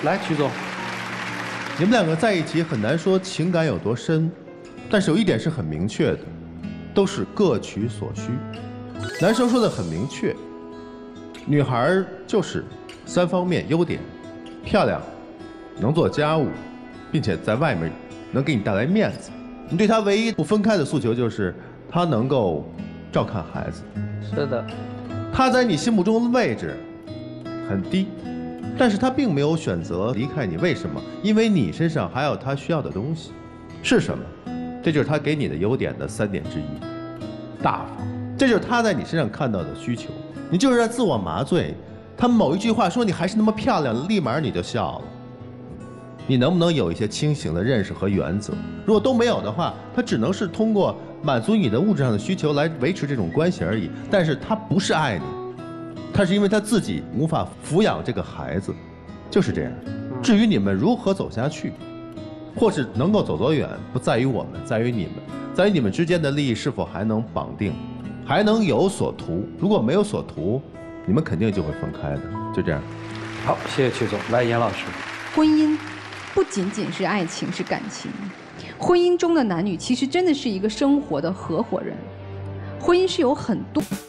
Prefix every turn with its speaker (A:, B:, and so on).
A: 来，曲总，
B: 你们两个在一起很难说情感有多深，但是有一点是很明确的，都是各取所需。男生说的很明确，女孩就是3方面优点：漂亮，能做家务，并且在外面能给你带来面子。你对她唯一不分开的诉求就是她能够照看孩子。
A: 是的，
B: 她在你心目中的位置很低，但是她并没有选择离开你，为什么？因为你身上还有她需要的东西，是什么？这就是她给你的优点的3点之一，大方。这就是她在你身上看到的需求。你就是在自我麻醉，她某一句话说你还是那么漂亮，立马你就笑了。你能不能有一些清醒的认识和原则？如果都没有的话，她只能是通过满足你的物质上的需求来维持这种关系而已。但是她不是爱你，她是因为她自己无法抚养这个孩子，就是这样。至于你们如何走下去，或是能够走多远，不在于我们，在于你们，在于你们之间的利益是否还能绑定，还能有所图。如果没有所图，你们肯定就会分开的。就这样。
A: 好，谢谢曲总。来，严老师，
C: 婚姻不仅仅是爱情，是感情。婚姻中的男女其实真的是一个生活的合伙人。婚姻是有很多。